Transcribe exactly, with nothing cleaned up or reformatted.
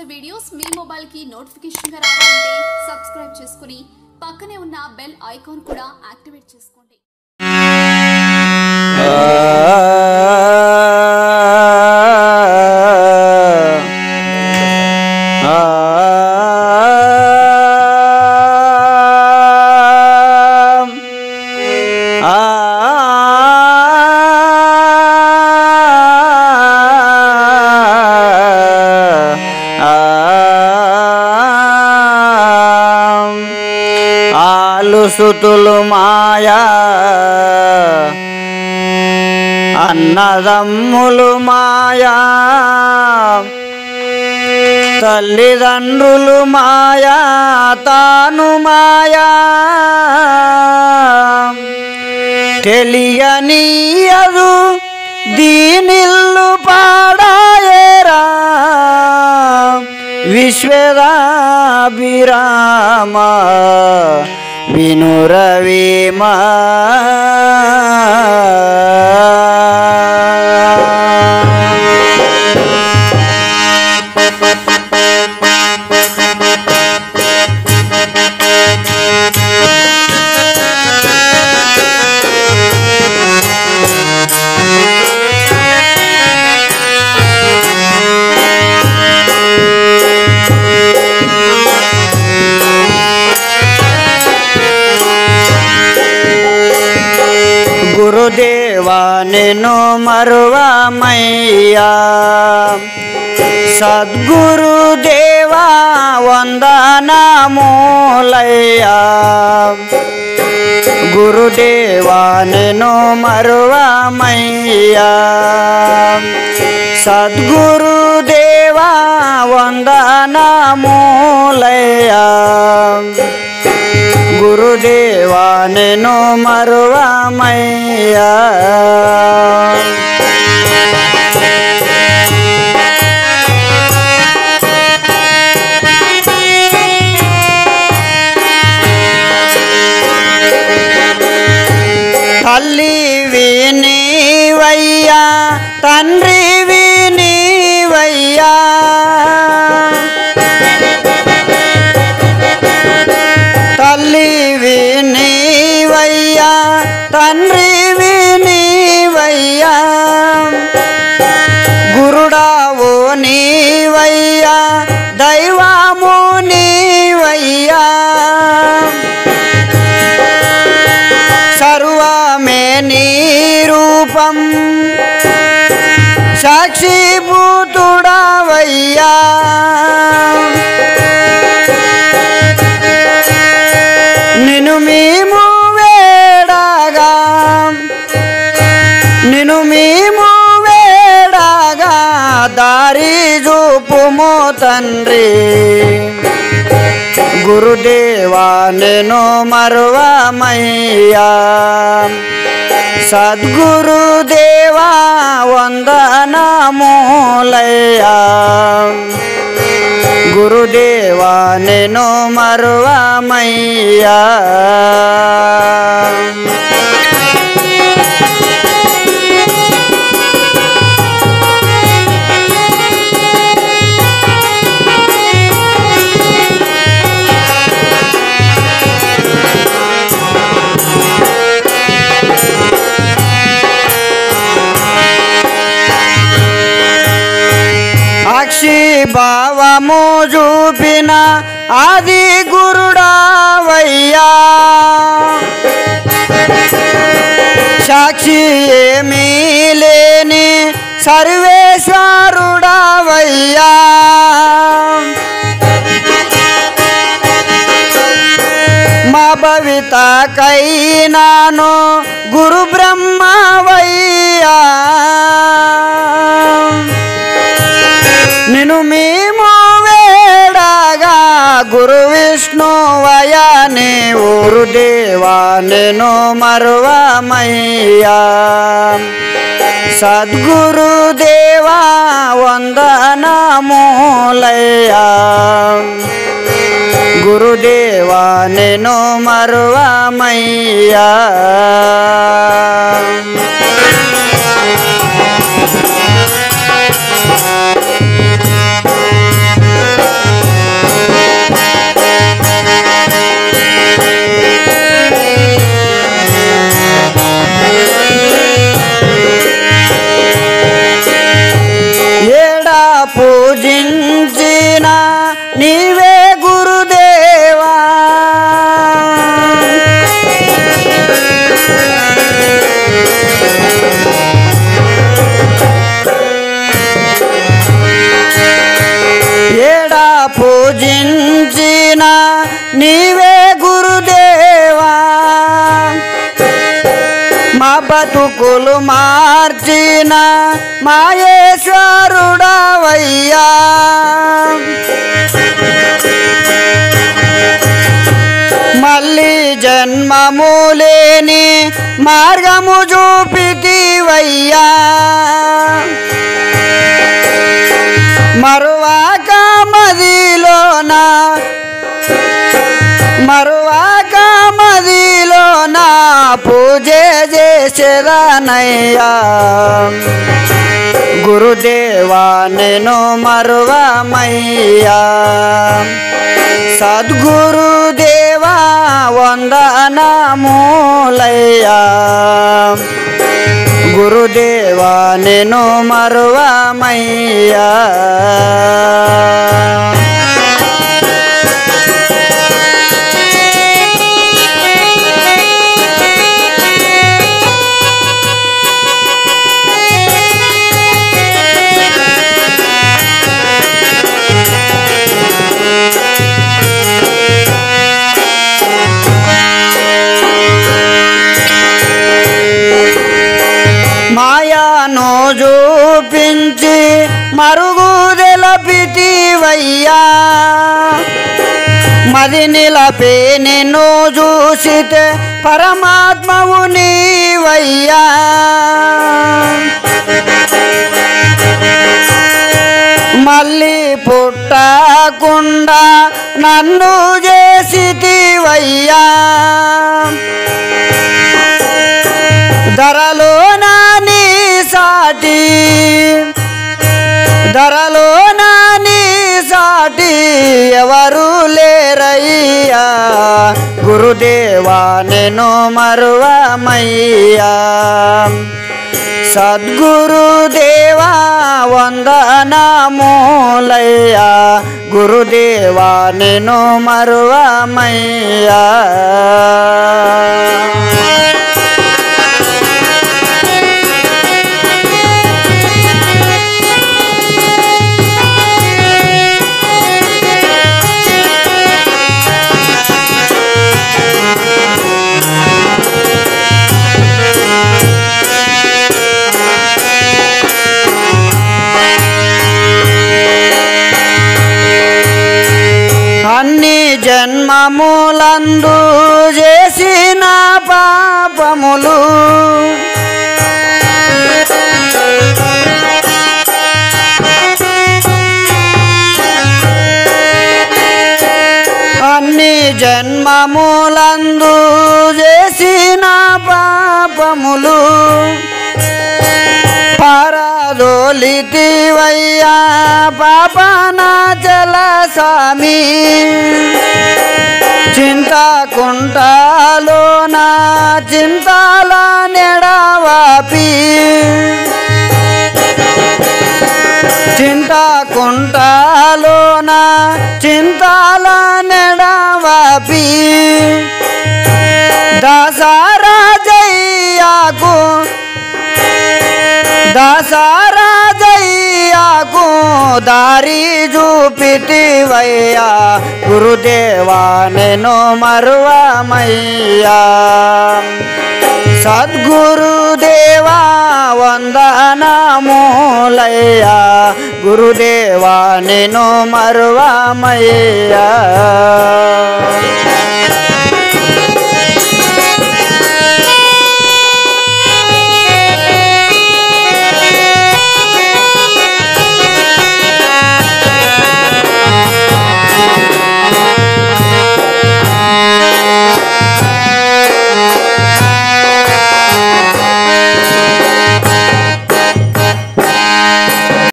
చేసే వీడియోస్ మీ మొబైల్ కి నోటిఫికేషన్ గా రావాలంటే సబ్స్క్రైబ్ చేసుకుని పక్కనే ఉన్న బెల్ ఐకాన్ కూడా యాక్టివేట్ చేసుకోండి। సుతులు మాయా అన్నదమ్ములు మాయా తల్లిదండ్రులు మాయా తాను మాయా తెలియనీయదు దీనిల్లు పాడాయేరా విశ్వదాభిరామ వినురవేమా గురుదేవా నిన్ను మరువమయ్యా సద్గురుదేవా వందనములయ్యా గురుదేవా నిన్ను మరువమయ్యా సద్గురుదేవా వందనములయ్యా గురుదేవా నిన్ను మరువమయ్యా తల్లివి నీవయ్యా తండ్రివి నీవయ్యా తల్లివి నీవయ్యా తండ్రివి నీవయ్యా గురుడావు నీవయ్యా దైవము నీవయ్యా సర్వమే నీ రూపం సాక్షిభూతుడవయ్యా నిన్ను మేము వేడగా నిన్ను మేము వేడగా దారి చూపుము తండ్రి గురుదేవా నిన్ను మరువమయ్యా సద్గురుదేవా వందనములయ్యా గురుదేవా నిన్ను మరువమయ్యా సాక్షి భావము చూపిన ఆది గురుడావయ్యా సాక్షి ఏమీ లేని సర్వేశ్వరుడావయ్యా మా భవితకైనాను గురు బ్రహ్మవయ్యా నిన్ను మేము వేడగా గురు విష్ణువయ్యా నీ గురుదేవా నిన్ను మరువమయ్యా సద్గురుదేవా వందనములయ్యా గురుదేవా నిన్ను మరువమయ్యా బతుకులు మార్చిన మాయేశ్వరుడవయ్యా మళ్ళీ జన్మము లేని మార్గము చూపితివయ్యా మరువాక మదిలోన మరువాక మదిలోన పూజ చేసేదనయ్యా గురుదేవా నేను మరువమయ్యా సద్గురుదేవా వందనములయ్యా గురుదేవా నేను మరువమయ్యా మాయాను చూపించి మరుగుదెలపితివయ్యా మది నిలపి నిన్ను చూసితే పరమాత్మవు నీవయ్యా మళ్ళీ పుట్టకుండా నన్ను చేసితివయ్యా ధరలో నాని సాటి ధరలో నాని సాటి ఎవరు లేరయ్యా గురుదేవా నేను మరువమయ్యా సద్గురుదేవా వందనములయ్యా గురుదేవా నేను మరువమయ్యా అన్ని జన్మములందు చేసిన పాపములు అన్ని జన్మములందు చేసిన పాపములు పారదోలితివయ్యా పాపనాచల స్వామి చింతకుంటలోన చింతల నెడవాపి చింతకుంటలోన చింతల నెడవాపి దసరాజయ్యాకు దసరాజయ్యాకు దారి చూపితివయ్యా గురుదేవా నేను మరువమయ్యా సద్గురుదేవా వందనములయ్యా గురుదేవా నేను మరువమయ్యా